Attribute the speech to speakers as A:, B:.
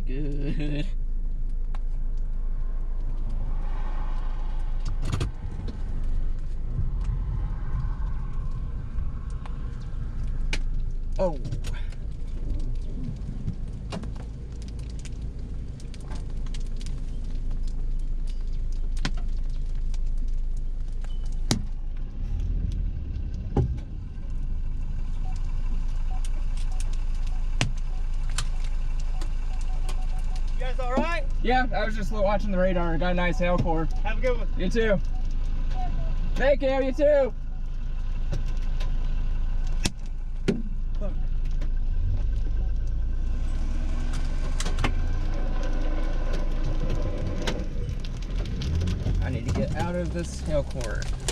A: good. Oh.
B: You guys all right?
A: Yeah, I was just watching the radar. Got a nice hail core.
B: Have a good one.
A: You too. Thank you. You too. Look. I need to get out of this hail core.